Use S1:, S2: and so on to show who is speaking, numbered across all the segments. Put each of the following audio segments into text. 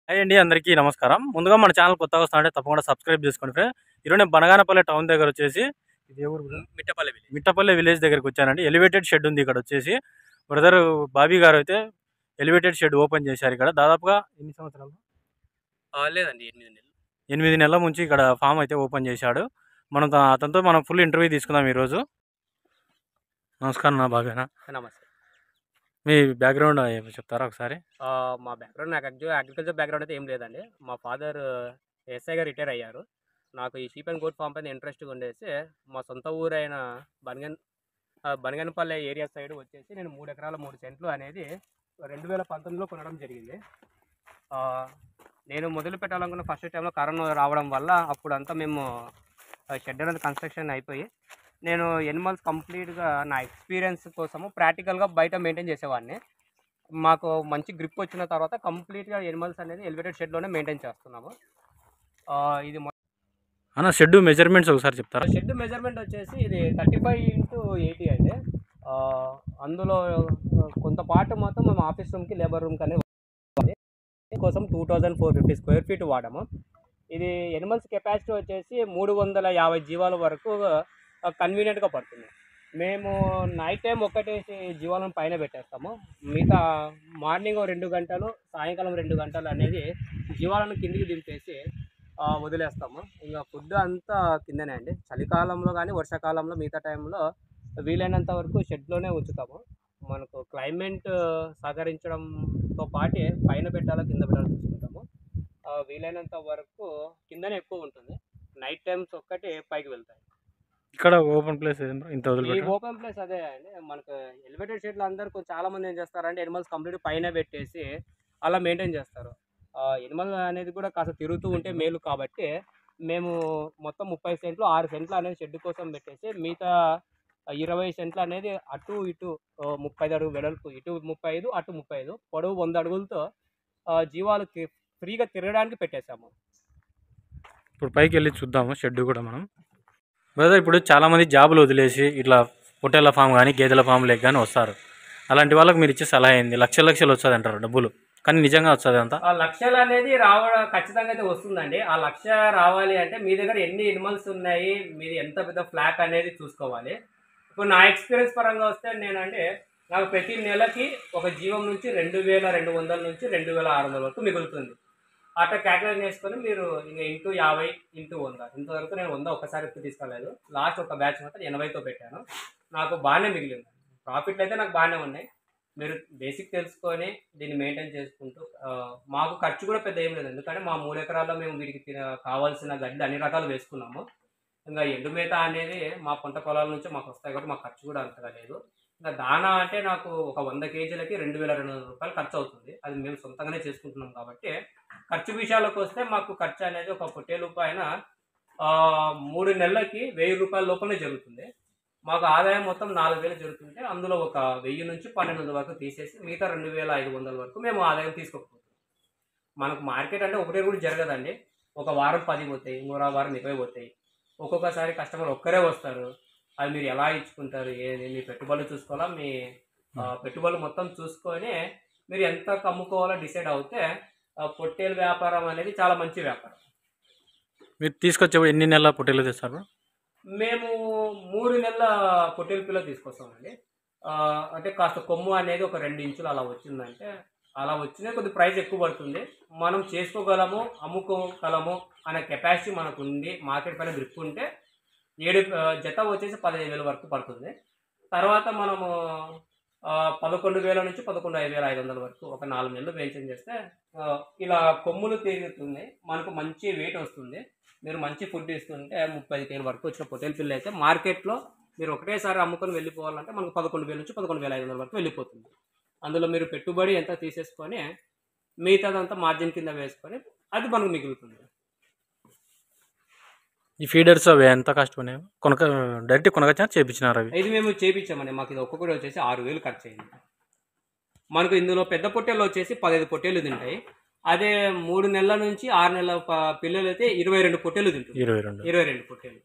S1: Hi అండి, అందరికీ నమస్కారం. ముందుగా మన ఛానల్ కొత్తగా వస్తుంటే తప్పకుండా సబ్స్క్రైబ్ చేసుకోండి ఫ్రెండ్. ఈరోజు నేను బనగానపల్లి టౌన్ దగ్గర వచ్చేసి ఇది ఎవరు మిట్టపల్లి విలేజ్ దగ్గరికి వచ్చానండి. ఎలివేటెడ్ షెడ్ ఉంది ఇక్కడ వచ్చేసి. బ్రదర్ బాబీ గారు అయితే ఎలివేటెడ్ షెడ్ ఓపెన్ చేశారు ఇక్కడ. దాదాపుగా ఎన్ని సంవత్సరాలు?
S2: లేదండి 8 నెలలు.
S1: 8 నెలల నుంచి ఇక్కడ ఫామ్ అయితే ఓపెన్ చేశాడు. అతనితో మనం ఫుల్ ఇంటర్వ్యూ తీసుకుందాం ఈరోజు. నమస్కారం నా బాబేనా.
S2: నమస్తే.
S1: మీ బ్యాక్గ్రౌండ్ చెప్తారా ఒకసారి?
S2: మా బ్యాక్‌గ్రౌండ్ నాకు అగ్రికల్చర్ బ్యాక్‌గ్రౌండ్ అయితే ఏం లేదండి. మా ఫాదర్ ఎస్ఐగా రిటైర్ అయ్యారు. నాకు ఈ షీప్ అండ్ గోట్ ఫార్మ్ పైన ఇంట్రెస్ట్‌గా ఉండేసి మా సొంత ఊరైన బనగనపల్లె ఏరియా సైడ్ వచ్చేసి నేను 3 ఎకరాల 3 సెంట్లు అనేది 2019లో కొనడం జరిగింది. నేను మొదలు పెట్టాలనుకున్న ఫస్ట్ టైంలో కరోనా రావడం వల్ల అప్పుడంతా మేము షెడ్ అనేది కన్స్ట్రక్షన్ అయిపోయి నేను ఎనిమల్స్ కంప్లీట్‌గా నా ఎక్స్‌పీరియన్స్ కోసము ప్రాక్టికల్‌గా బయట మెయింటైన్ చేసేవాడిని. మాకు మంచి గ్రిప్ వచ్చిన తర్వాత కంప్లీట్‌గా ఎనిమల్స్ అనేది ఎలివేటెడ్ షెడ్‌లోనే మెయింటైన్ చేస్తున్నాము. ఇది
S1: అన్న షెడ్ మెజర్మెంట్స్ ఒకసారి చెప్తారా?
S2: షెడ్ మెజర్మెంట్ వచ్చేసి ఇది 35x80 అండి. అందులో కొంత పార్ట్ మొత్తం మేము ఆఫీస్ రూమ్‌కి, లేబర్ రూమ్‌కి అనేది కోసం 2450 స్క్వేర్ ఫీట్ వాడాము. ఇది ఎనిమల్స్ కెపాసిటీ వచ్చేసి 350 జీవాల వరకు కన్వీనియంట్గా పడుతుంది. మేము నైట్ టైం ఒక్కటేసి జీవాలను పైన పెట్టేస్తాము. మిగతా మార్నింగ్ 2 గంటలు, సాయంకాలం 2 గంటలు అనేది జీవాలను కిందికి దింపేసి వదిలేస్తాము. ఇంకా ఫుడ్ అంతా కిందనే అండి. చలికాలంలో కానీ వర్షాకాలంలో మిగతా టైంలో వీలైనంత వరకు షెడ్లోనే ఉంచుతాము. మనకు క్లైమేట్ సహకరించడంతో పాటే పైన పెట్టాలో కింద పెట్టాలో చూసుకుంటాము. వీలైనంత వరకు కిందనే ఎక్కువ ఉంటుంది. నైట్ టైమ్స్ ఒక్కటే పైకి వెళ్తాయి.
S1: ఇక్కడ ఓపెన్ ప్లేస్ ఇంత
S2: ఈ ఓపెన్ ప్లేస్ అదే అండి. మనకు ఎలివేటెడ్ షెడ్లు అందరూ చాలా మంది ఏం చేస్తారంటే ఎనిమల్స్ కంప్లీట్ పైన పెట్టేసి అలా మెయింటైన్ చేస్తారు. ఎనిమల్ అనేది కూడా కాస్త తిరుగుతూ ఉంటే మేలు కాబట్టి మేము మొత్తం 30 సెంట్లు 6 సెంట్లు అనేది షెడ్ కోసం పెట్టేసి మిగతా 20 సెంట్లు అనేది అటు ఇటు 35 అడుగు వెడల్పు, ఇటు 35 అటు 35 పొడవు 100 అడుగులతో జీవాలకి ఫ్రీగా తిరగడానికి పెట్టేశాము.
S1: ఇప్పుడు పైకి వెళ్ళి చూద్దాము షెడ్ కూడా మనం. బ్రదర్ ఇప్పుడు చాలామంది జాబులు వదిలేసి ఇట్లా పొట్టేళ్ల ఫామ్ కానీ గేదెల ఫామ్ లేక కానీ వస్తారు. అలాంటి వాళ్ళకి మీరు ఇచ్చే సలహా ఏంది? లక్షలు వస్తుంది అంటారు డబ్బులు, కానీ నిజంగా వస్తుంది అంతా?
S2: ఆ లక్షలు అనేది రావడం ఖచ్చితంగా అయితే వస్తుందండి. ఆ లక్ష రావాలి అంటే మీ దగ్గర ఎన్ని ఎనిమల్స్ ఉన్నాయి, మీది ఎంత పెద్ద ఫ్లాక్ అనేది చూసుకోవాలి. ఇప్పుడు నా ఎక్స్పీరియన్స్ పరంగా వస్తే నేనంటే నాకు ప్రతి నెలకి ఒక జీవం నుంచి 2200 నుంచి 2600 వరకు మిగులుతుంది. అట్లా క్యాల్కులేట్ చేసుకొని మీరు ఇంకా ఇంటూ 50 ఇంటూ 100 ఇంతవరకు నేను 100 ఒక్కసారి ఎక్కువ తీసుకోలేదు. లాస్ట్ ఒక బ్యాచ్ మాత్రం 80తో పెట్టాను. నాకు బాగానే మిగిలింది. ప్రాఫిట్లు అయితే నాకు బాగానే ఉన్నాయి. మీరు బేసిక్ తెలుసుకొని దీన్ని మెయింటైన్ చేసుకుంటూ మాకు ఖర్చు కూడా పెద్ద ఏం లేదు. ఎందుకంటే మా 3 ఎకరాల్లో మేము వీటికి కావాల్సిన గడ్డి అన్ని రకాలు వేసుకున్నాము. ఇంకా ఎండు మేత అనేది మా పంట పొలాల నుంచి మాకు వస్తాయి కాబట్టి మాకు ఖర్చు కూడా అంతగా లేదు. ఇంకా దానా అంటే నాకు ఒక 100 కేజీలకి 2200 రూపాయలు ఖర్చు అవుతుంది. అది మేము సొంతంగానే చేసుకుంటున్నాం కాబట్టి ఖర్చు విషయాలకు వస్తే మాకు ఖర్చు అనేది ఒక పొట్టేలు పైన 3 నెలలకి 1000 రూపాయల లోపలనే జరుగుతుంది. మాకు ఆదాయం మొత్తం 4000 జరుగుతుంటే అందులో ఒక 1000 నుంచి 1200 వరకు తీసేసి మిగతా 2500 వరకు మేము ఆదాయం తీసుకోకపోతున్నాం. మనకు మార్కెట్ అంటే ఒకటే కూడా జరగదండి. ఒక వారం 10 పోతాయి, ఇంకో వారం 20 పోతాయి. ఒక్కొక్కసారి కస్టమర్ ఒక్కరే వస్తారు. అది మీరు ఎలా ఇచ్చుకుంటారు, ఏది మీ పెట్టుబడులు చూసుకోవాలా, మీ పెట్టుబడులు మొత్తం చూసుకొని మీరు ఎంత అమ్ముకోవాలో డిసైడ్ అవుతే పొట్టేలు వ్యాపారం అనేది చాలా మంచి వ్యాపారం.
S1: మీరు తీసుకొచ్చేప్పుడు ఎన్ని నెలల పొట్టేలు తెస్తారు?
S2: మేము 3 నెలల పొట్టేలు పిల్ల తీసుకొస్తామండి. అంటే కాస్త కొమ్ము అనేది ఒక 2 ఇంచులు అలా వచ్చిందంటే అలా వచ్చినా కొద్ది ప్రైస్ ఎక్కువ పడుతుంది. మనం చేసుకోగలము, అమ్ముకోగలము అనే కెపాసిటీ మనకు ఉంది, మార్కెట్ పైన గ్రిప్ ఉంటే 7 జత వచ్చేసి 15,000 వరకు పడుతుంది. తర్వాత మనము 11,000 నుంచి 11,500 వరకు ఒక 4 నెలలు మెయింటైన్ చేస్తే ఇలా కొమ్ములు తిరుగుతుంది, మనకు మంచి వెయిట్ వస్తుంది. మీరు మంచి ఫుడ్ ఇస్తుంటే 30 కేజీల వరకు వచ్చిన పొట్టేలు పిల్ల అయితే మార్కెట్లో మీరు ఒకటేసారి అమ్ముకొని వెళ్ళిపోవాలంటే మనకు 11,000 నుంచి 11,500 వరకు వెళ్ళిపోతుంది. అందులో మీరు పెట్టుబడి ఎంత తీసేసుకొని మిగతాదంతా మార్జిన్ కింద వేసుకొని అది మనకు మిగులుతుంది.
S1: ఈ ఫీడర్స్ అవి ఎంత కాస్ట్ ఉన్నాయి? డైరెక్ట్ కొనగచ్చా చేయించినారు?
S2: ఇది మేము చేయించామండి. మాకు ఇది ఒక్కొక్కటి వచ్చేసి 6000 ఖర్చు అయింది. మనకు ఇందులో పెద్ద పొట్టేలు వచ్చేసి 15 పొట్టేలు తింటాయి. అదే 3 నెలల నుంచి 6 నెలల పిల్లలు అయితే 22 పొట్టేలు తింటాయి. 22 పొట్టేలు.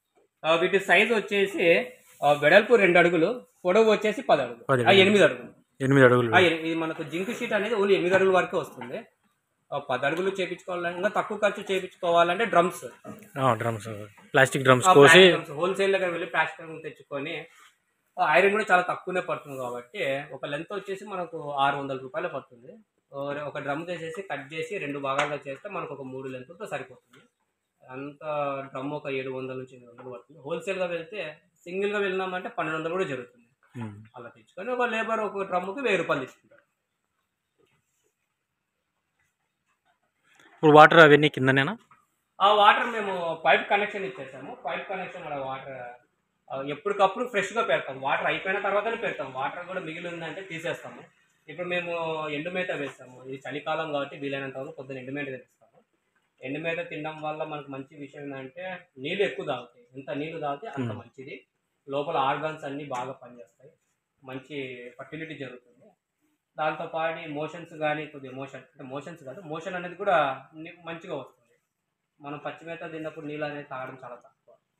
S2: వీటి సైజు వచ్చేసి వెడల్పు 2 అడుగులు, పొడవు వచ్చేసి 10 అడుగులు, 8 అడుగులు.
S1: 8 అడుగులు.
S2: ఇది మనకు జింక్ షీట్ అనేది ఓన్లీ 8 అడుగుల వరకే వస్తుంది. 10 అడుగులు చేయించుకోవాలంటే ఇంకా తక్కువ ఖర్చు చేయించుకోవాలంటే డ్రమ్స్
S1: ప్లాస్టిక్ డ్రమ్స్ కోసి
S2: హోల్సేల్ దగ్గర వెళ్ళి ప్లాస్టిక్ తెచ్చుకొని, ఐరన్ కూడా చాలా తక్కువనే పడుతుంది కాబట్టి ఒక లెంత్ వచ్చేసి మనకు 600 రూపాయలు పడుతుంది. ఒక డ్రమ్ చేసేసి కట్ చేసి 2 భాగాలుగా చేస్తే మనకు ఒక 3 లెంత్తో సరిపోతుంది. అంత డ్రమ్ ఒక 700 నుంచి 800 పడుతుంది. హోల్సేల్గా వెళ్తే సింగిల్గా వెళ్ళినామంటే 1200 కూడా జరుగుతుంది. అలా తెచ్చుకొని ఒక లేబర్ ఒక డ్రమ్ముకి 1000 రూపాయలు తీసుకుంటారు.
S1: ఇప్పుడు వాటర్ అవన్నీ కిందనేనా?
S2: ఆ వాటర్ మేము పైప్ కనెక్షన్ ఇచ్చేసాము. పైప్ కనెక్షన్ మన వాటర్ ఎప్పటికప్పుడు ఫ్రెష్గా పెడతాం. వాటర్ అయిపోయిన తర్వాతనే పెడతాం. వాటర్ కూడా మిగిలి ఉందంటే తీసేస్తాము. ఇప్పుడు మేము ఎండు మేత వేస్తాము. ఇది చలికాలం కాబట్టి వీలైనంత వరకు పొద్దున్న ఎండు మేత తెస్తాము. ఎండు మేత తినడం వల్ల మనకు మంచి విషయం ఏంటంటే నీళ్ళు ఎక్కువ తాగుతాయి. ఎంత నీళ్ళు తాగితే అంత మంచిది. లోపల ఆర్గాన్స్ అన్నీ బాగా పనిచేస్తాయి. మంచి ఫర్టిలిటీ జరుగుతుంది. దాంతోపాటు మోషన్స్ కానీ కొద్దిగా మోషన్ అనేది కూడా మంచిగా వస్తుంది. మనం పచ్చి మేత తిన్నప్పుడు నీళ్ళు అనేది తాగడం చాలా తక్కువ.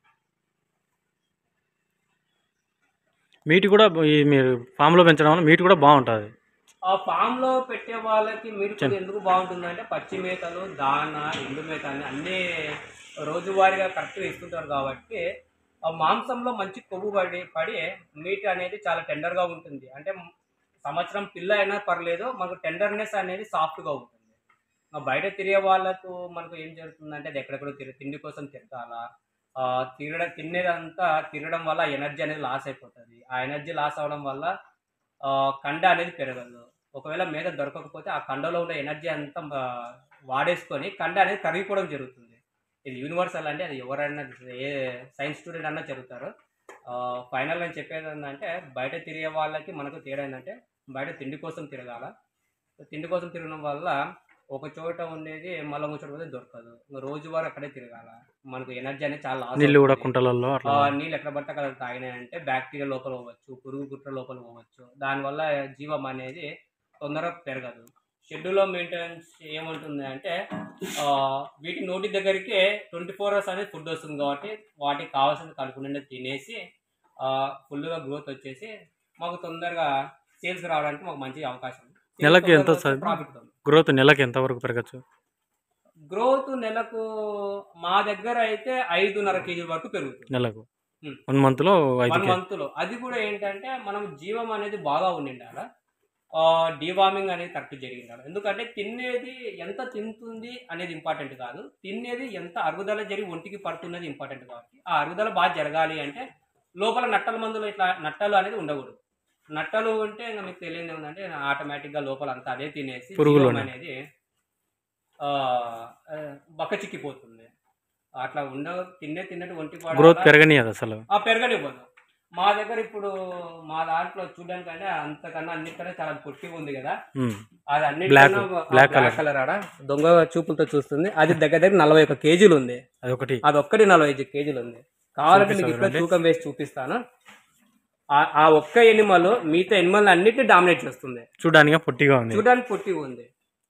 S1: మీట్ కూడా మీరు ఫామ్లో పెంచడం వల్ల మీట్ కూడా బాగుంటుంది.
S2: ఆ ఫామ్లో పెట్టే వాళ్ళకి మీట్ ఎందుకు బాగుంటుందంటే పచ్చి మేతలు, దాన, ఎండు మేత అన్నీ రోజువారీగా కరెక్ట్గా ఇస్తుంటారు కాబట్టి ఆ మాంసంలో మంచి కొవ్వు పడి మీట్ అనేది చాలా టెండర్గా ఉంటుంది. అంటే సంవత్సరం పిల్ల అయినా పర్లేదు, మనకు టెండర్నెస్ అనేది సాఫ్ట్గా ఉంటుంది. బయట తిరిగే వాళ్ళకు మనకు ఏం జరుగుతుందంటే అది ఎక్కడెక్కడో తిండి కోసం తిరగాల, తినేదంతా తినడం వల్ల ఎనర్జీ అనేది లాస్ అయిపోతుంది. ఆ ఎనర్జీ లాస్ అవడం వల్ల కండ అనేది పెరగదు. ఒకవేళ మేత దొరకకపోతే ఆ కండలో ఉన్న ఎనర్జీ అంతా వాడేసుకొని కండ అనేది కరిగిపోవడం జరుగుతుంది. ఇది యూనివర్సల్ అంటే అది ఎవరైనా ఏ సైన్స్ స్టూడెంట్ అన్నా జరుగుతారు. ఫైనల్ నేను చెప్పేది ఏంటంటే బయట తిరిగే వాళ్ళకి మనకు తేడా ఏంటంటే బయట తిండి కోసం తిరగాల. తిండి కోసం తిరగడం వల్ల ఒక చోట ఉండేది మళ్ళీ ఒక చోట పోతే దొరకదు. రోజువారీ అక్కడే తిరగాల. మనకు ఎనర్జీ అనేది చాలా లాస్.
S1: నీళ్ళు కూడా కుంటలలో
S2: నీళ్ళు ఎక్కడ పడితే అక్కడ తాగినాయంటే బ్యాక్టీరియా లోపల పోవచ్చు, పురుగు గుట్ర లోపల పోవచ్చు. దానివల్ల జీవం అనేది తొందరగా పెరగదు. షెడ్యూల్లో మెయింటెనెన్స్ ఏముంటుంది అంటే వీటి నోటి దగ్గరికి 24 hours అనేది ఫుడ్ వస్తుంది కాబట్టి వాటికి కావాల్సిన కడుపు నిండా తినేసి ఫుల్గా గ్రోత్ వచ్చేసి మాకు తొందరగా సేల్స్ రావడానికి మాకు మంచి అవకాశం.
S1: నెలకి ఎంత ప్రాఫిట్ గ్రోత్ నెలకి ఎంత వరకు పెరగచ్చు?
S2: గ్రోత్ నెలకు మా దగ్గర అయితే 5.5 kg వరకు పెరుగుతుంది నెలకు.
S1: 1 monthలో
S2: 1 monthలో. అది కూడా ఏంటంటే మనం జీవం అనేది బాగా ఉండిండాల, డివార్మింగ్ అనేది కరెక్ట్ జరిగిండాలి. ఎందుకంటే తినేది ఎంత తింటుంది అనేది ఇంపార్టెంట్ కాదు, తినేది ఎంత అరుగుదల జరిగి ఒంటికి పడుతున్నది ఇంపార్టెంట్. కాబట్టి ఆ అరుగుదల బాగా జరగాలి అంటే లోపల నట్టల మందులు ఇట్లా నట్టలు అనేది ఉండకూడదు. నట్టలు ఉంటే ఇంకా మీకు తెలియదు ఏముందంటే ఆటోమేటిక్గా లోపల అంతా అదే తినేసి పురుగులు అనేది బక్కచిక్కిపోతుంది. అట్లా తిన్నట్టు ఒంటి
S1: గ్రోత్ పెరగనియదు అసలు,
S2: పెరగనివ్వదు. మా దగ్గర ఇప్పుడు మా దాంట్లో చూడడానికంటే అంతకన్నా అన్నిటికన్నా చాలా పొట్టిగా ఉంది కదా, అది అన్ని బ్లాక్ కలర్ ఆడ దొంగ చూపులతో చూస్తుంది. అది దగ్గర 41 kg ఉంది. అదొక్కటి 45 kg ఉంది. కావాలంటే మీకు ఇక్కడ తూకం వేసి చూపిస్తాను. ఆ ఒక్క ఎనిమల్ మిగతా ఎనిమల్ అన్నిటిని డామినేట్ చేస్తుంది.
S1: చూడడానికి పొట్టిగా
S2: ఉంది.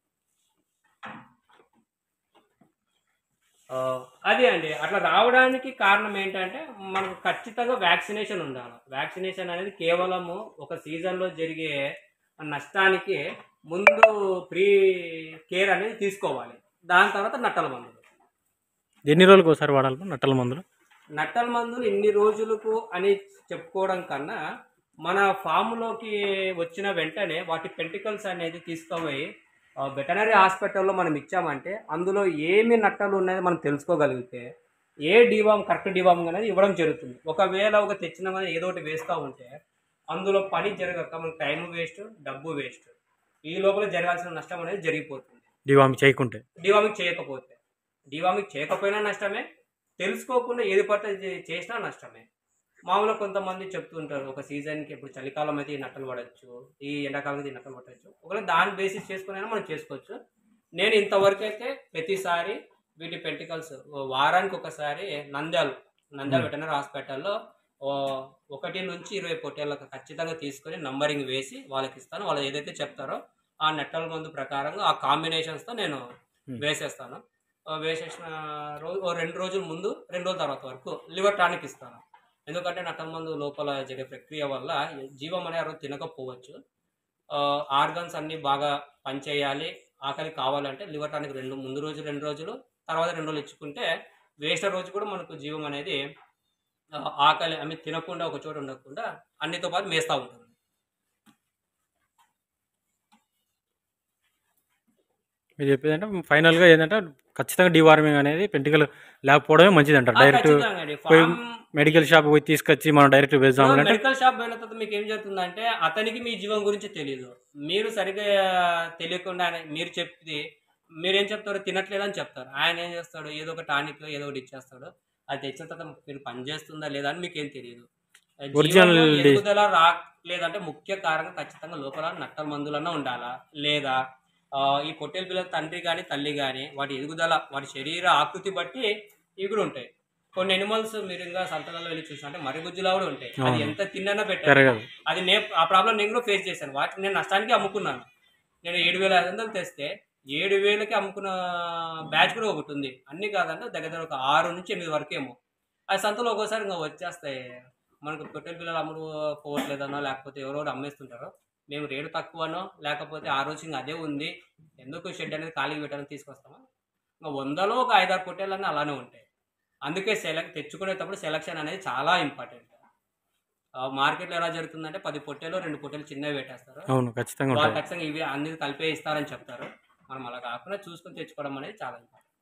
S2: అదే అండి, అట్లా రావడానికి కారణం ఏంటంటే మనకు ఖచ్చితంగా వ్యాక్సినేషన్ ఉండాలి. వ్యాక్సినేషన్ అనేది కేవలము ఒక సీజన్లో జరిగే నష్టానికి ముందు ప్రీ కేర్ అనేది తీసుకోవాలి. దాని తర్వాత నట్టల మందులు.
S1: ఎన్ని రోజులకు ఒకసారి వాడాలి నట్టల మందులు?
S2: నట్టల మందులు ఎన్ని రోజులకు అని చెప్పుకోవడం కన్నా మన ఫామ్లోకి వచ్చిన వెంటనే వాటి పెంటికల్స్ అనేది తీసుకుపోయి వెటనరీ హాస్పిటల్లో మనం ఇచ్చామంటే అందులో ఏమి నట్టలు ఉన్నాయో మనం తెలుసుకోగలిగితే ఏ కరెక్ట్ డివార్మింగ్ అనేది ఇవ్వడం జరుగుతుంది. ఒకవేళ తెచ్చిన ఏదో ఒకటి వేస్తూ ఉంటే అందులో పని జరగక మనకు టైం వేస్ట్, డబ్బు వేస్ట్. ఈ లోపల జరగాల్సిన నష్టం అనేది జరిగిపోతుంది డివార్మింగ్ చేయకపోయినా నష్టమే, తెలుసుకోకుండా ఏది పడితే చేసినా నష్టమే. మామూలుగా కొంతమంది చెప్తుంటారు ఒక సీజన్కి ఇప్పుడు చలికాలం అయితే ఈ నట్టలు పడవచ్చు, ఈ ఎండాకాలం అయితే ఈ నట్టలు పడవచ్చు. ఒకవేళ దాని బేసిస్ చేసుకుని మనం చేసుకోవచ్చు. నేను ఇంతవరకు అయితే ప్రతిసారి వీటి పెంటికల్స్ వారానికి ఒకసారి నంద్యాల వెటనరీ హాస్పిటల్లో 1 నుంచి 20 పొట్టేళ్ళకి ఖచ్చితంగా తీసుకొని నంబరింగ్ వేసి వాళ్ళకి ఇస్తాను. వాళ్ళు ఏదైతే చెప్తారో ఆ నట్టల మందు ప్రకారంగా ఆ కాంబినేషన్స్తో నేను వేసేస్తాను. వేసేసిన రోజు 2 రోజుల ముందు 2 రోజుల తర్వాత వరకు లివర్ టానిక్ ఇస్తాను. ఎందుకంటే నట్టల మందు లోపల జరిగే ప్రక్రియ వల్ల జీవం అనే రోజు తినకపోవచ్చు. ఆర్గన్స్ అన్నీ బాగా పనిచేయాలి. ఆకలి కావాలంటే ఇవ్వటానికి ముందు రోజు 2 రోజులు, తర్వాత 2 రోజులు ఇచ్చుకుంటే వేసే రోజు కూడా మనకు జీవం అనేది ఆకలి తినకుండా ఒక చోట ఉండకుండా అన్నితో పాటు మేస్తా ఉంటుంది.
S1: మీరు చెప్పేదంటే ఫైనల్‌గా ఏందంటే ఖచ్చితంగా డీవార్మింగ్ అనేది పెంటికలు లేకపోవడమే మంచిదంటారు. డైరెక్ట్
S2: ఖచ్చితంగా అండి.
S1: పోయి మెడికల్ షాప్‌కి పోయి తీసుకొచ్చి మనం డైరెక్ట్ వేద్దామంటే
S2: మెడికల్ షాప్ పోయిన తర్వాత మీకు ఏం జరుగుతుందంటే అతనికి మీ జీవం గురించి తెలీదు. మీరు సరిగ్గా తెలియకుండా మీరు చెప్తే మీరేం చెప్తారు? తినట్లేదని చెప్తారు. ఆయన ఏం చేస్తాడు? ఏదో ఒక టానిక్ ఏదో ఒకటి ఇచ్చేస్తాడు. అది తెచ్చిన తర్వాత మీరు పని చేస్తుందా లేదా అని మీకేం తెలియదు.
S1: ఒరిజినల్
S2: జీవంలో ఎదుగుదల రాలేదంటే ముఖ్య కారణం ఖచ్చితంగా లోపల నట్టల మందులన్నా ఉండాలా, లేదా ఈ పొట్టేలు పిల్లల తండ్రి గాని, తల్లి గాని వాటి ఎదుగుదల, వాటి శరీర ఆకృతి బట్టి ఇవి కూడా ఉంటాయి. కొన్ని ఎనిమల్స్ మీరు ఇంకా సంతలలో వెళ్ళి చూసినట్టే మర్రిగుజ్జులా కూడా ఉంటాయి. అది ఎంత తిన్నా పెట్టారు.
S1: పెరగదు.
S2: అది ఆ ప్రాబ్లం నేను కూడా ఫేస్ చేశాను. వాటిని నేను నష్టానికి అమ్ముకున్నాను. నేను 7,500 తెస్తే 7,000కి అమ్ముకున్న బ్యాచ్ కూడా ఒకటి ఉంది. అన్ని కాదంటే దగ్గర దగ్గర ఒక 6 నుంచి 8 వరకేమో. ఆ సంతలో ఒక్కోసారి ఇంకా వచ్చేస్తాయి. మనకు పొట్టేలు పిల్లలు పోవట్లేదనో లేకపోతే ఎవరో అమ్మేస్తుంటారో, మేము రేటు తక్కువనో లేకపోతే ఆ రోజు ఇంకా అదే ఉంది, ఎందుకు షెడ్ అనేది ఖాళీ పెట్టాలని తీసుకొస్తామో, ఇంకా 100లో ఒక 5-6 పొట్టేళ్ళన్నీ అలానే ఉంటాయి. అందుకే తెచ్చుకునేటప్పుడు సెలక్షన్ అనేది చాలా ఇంపార్టెంట్. మార్కెట్లో ఎలా జరుగుతుందంటే 10 పొట్టేలు 2 పొట్టేలు చిన్నవి పెట్టేస్తారు.
S1: అవును, ఖచ్చితంగా
S2: వాళ్ళు
S1: ఉంటుంది.
S2: ఖచ్చితంగా ఇవి అన్ని కలిపే ఇస్తారని చెప్తారు. మనం అలా కాకుండా చూసుకొని తెచ్చుకోవడం అనేది చాలా ఇంపార్టెంట్.